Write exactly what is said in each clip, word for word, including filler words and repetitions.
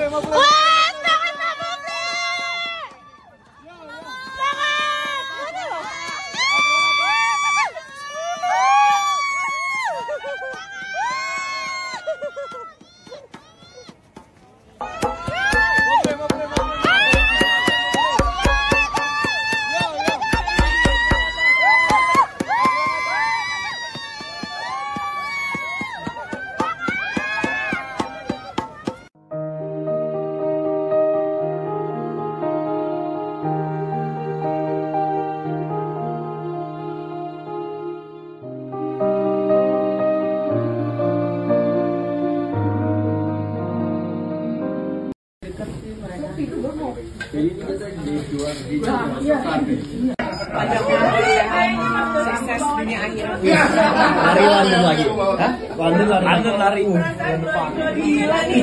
Sukses dunia akhirat. Lari London lagi. Hah? London lari. London lari. Gila nih.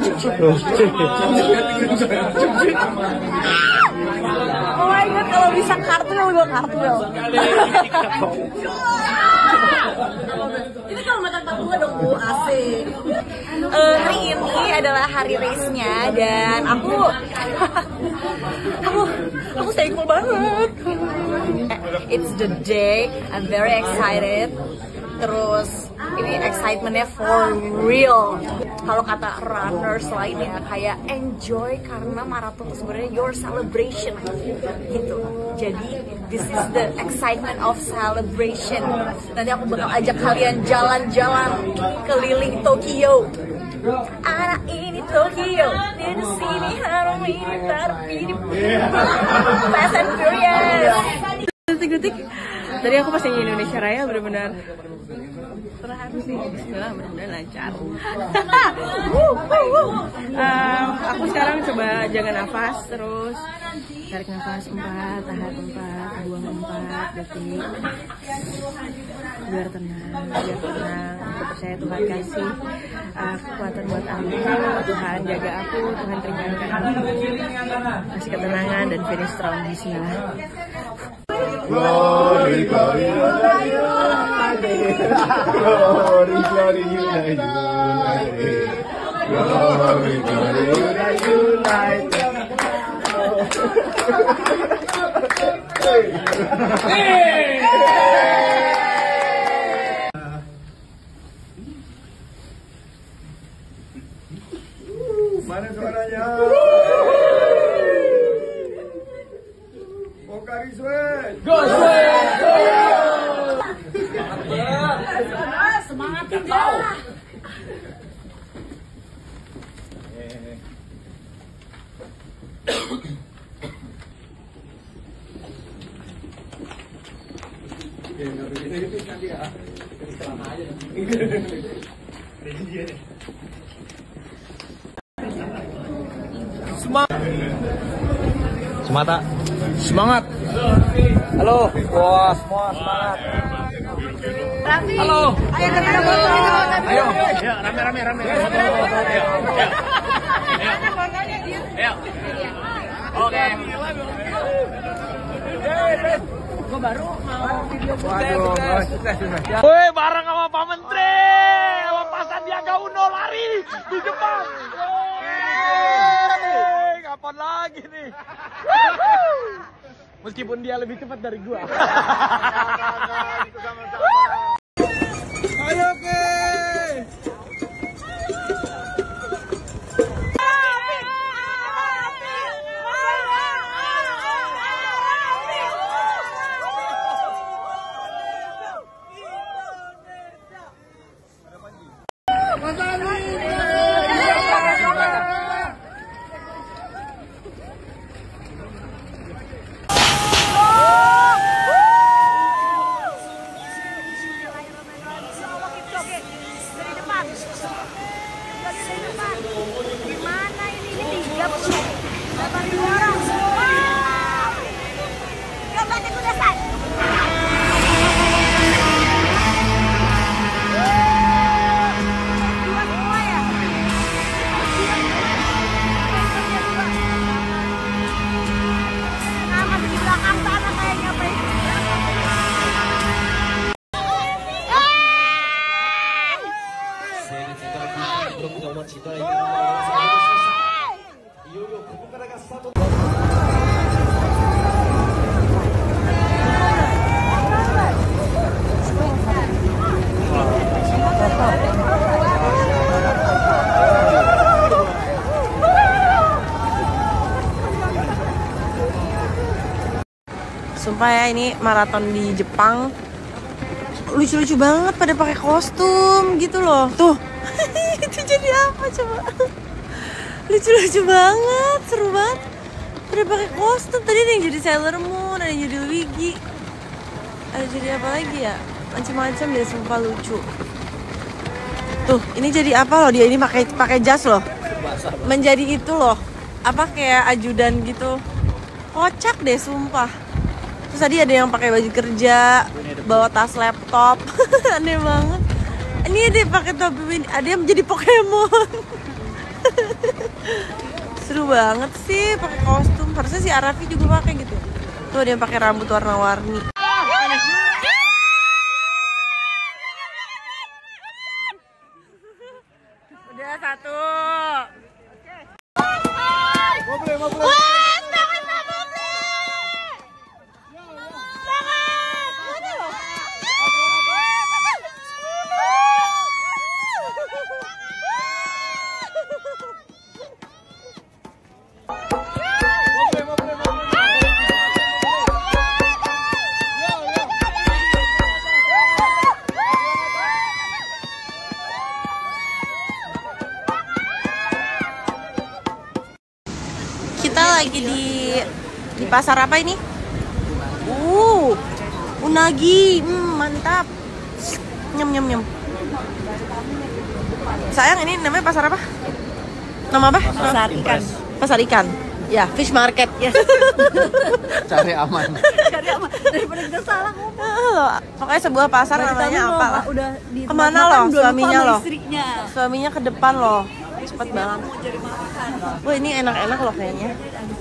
Oh my god, kalau bisa kartwheel gue kartwheel. Ini kalau mata gue dong bu, asik. Uh, hari ini adalah hari race-nya dan aku aku aku thankful banget. It's the day, I'm very excited. Terus ini excitementnya for real. Kalau kata runners lainnya kayak enjoy karena maraton sebenarnya your celebration gitu. Jadi this is the excitement of celebration. Nanti aku bakal ajak kalian jalan-jalan keliling Tokyo. Anak ini Tokyo, di sini harum ini terpilih. Fast and Furious. Detik-detik. Tadi aku pas nyanyi Indonesia Raya benar-benar terharu sih. Bismillah, mudah-mudahan lancar. um, aku sekarang coba jaga nafas, terus tarik nafas empat, tahan empat, buang empat detik. Biar tenang, biar tenang. Aku percaya Tuhan kasih uh, kekuatan buat aku. Tuhan jaga aku, Tuhan ringankan aku, kasih ketenangan dan finish strong. Bismillah. Glory, glory, glory, glory, glory, united. Glory, glory, united. Mana suaranya? Semangat kau. Semata. Semangat. Halo. Wah, semua semangat. Raffi. Halo. Ayo kita foto. Ayo. Ya, rame-rame rame. Ayo. Ayo. Oke. Gue baru mau video foto. Woi, bareng sama Pak Menteri, sama Pak Sandiaga Uno lari di Jepang. Kapan lagi nih? Meskipun dia lebih cepat dari gua. Ayo ke. Gimana ini? Ini tiga puluh delapan orang. Wow. Gambarnya udah selesai. Dua semua ya? Nah, masih di belakang sana kayaknya, Pak. Sumpah ya, ini maraton di Jepang lucu-lucu banget, pada pakai kostum gitu loh. Tuh, itu jadi apa coba? Lucu-lucu banget, seru banget. Pada pakai kostum. Tadi ada yang jadi Sailor Moon, ada yang jadi Luigi, ada jadi apa lagi ya? Macam-macam deh, sumpah lucu. Tuh, ini jadi apa loh? Dia ini pakai pakai jas loh. Menjadi itu loh. Apa kayak ajudan gitu. Kocak deh, sumpah. Terus tadi ada yang pakai baju kerja, bawa tas laptop, aneh banget. Ini ada yang pakai topi, ada yang menjadi Pokemon. Seru banget sih pakai kostum. Harusnya si Arafi juga pakai gitu. Tuh ada yang pakai rambut warna-warni. Udah satu. Mau beli, mau beli. Kita lagi di di pasar apa ini? Uh, unagi, hmm, mantap. Nyem nyem nyem. Sayang, ini namanya pasar apa? Nama apa? Pasar ikan. Pasar ikan. Ya, fish market. Ya. Cari aman. Cari aman daripada kita salah ngomong. Ah, pokoknya sebuah pasar namanya apa lah? Udah di Kemana loh suaminya loh? Istrinya. Suaminya ke depan loh. Cepet banget. Wah, ini enak-enak loh kayaknya.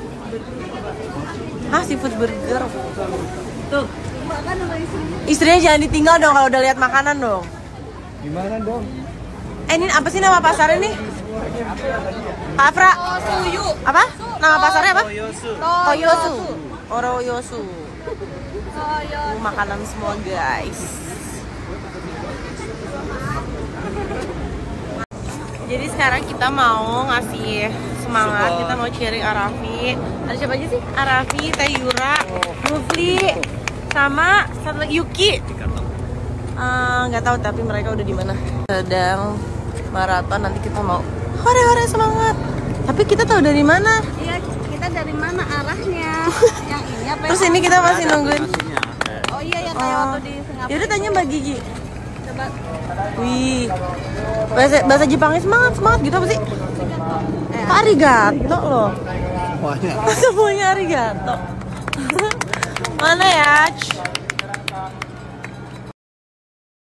Hah, seafood burger. Tuh, makan sama istrinya. Istrinya jangan ditinggal dong kalau udah lihat makanan dong. Gimana dong? Eh, ini apa sih nama pasarnya nih? Afra. Suyu. Apa? Nama pasarnya apa? Toyosu. Toyosu. Oroyosu. Uh, makanan semua guys. Jadi sekarang kita mau ngasih semangat, kita mau cheering Arafi. Ada siapa aja sih? Arafi, Tayura, Mufli, sama satu lagi Yuki. Nggak uh, tahu tapi mereka udah di mana. Sedang maraton, nanti kita mau hore-hore semangat. Tapi kita tahu dari mana? Iya, kita dari mana arahnya? Yang ini apa? Terus ini kita masih nungguin. Oh iya, yang kayak waktu di Singapura. Yaudah tanya Mbak Gigi. Coba. Wih, bahasa, bahasa Jepangnya semangat, semangat gitu apa sih? Eh, arigato loh. Semuanya. Semuanya arigato. Mana ya?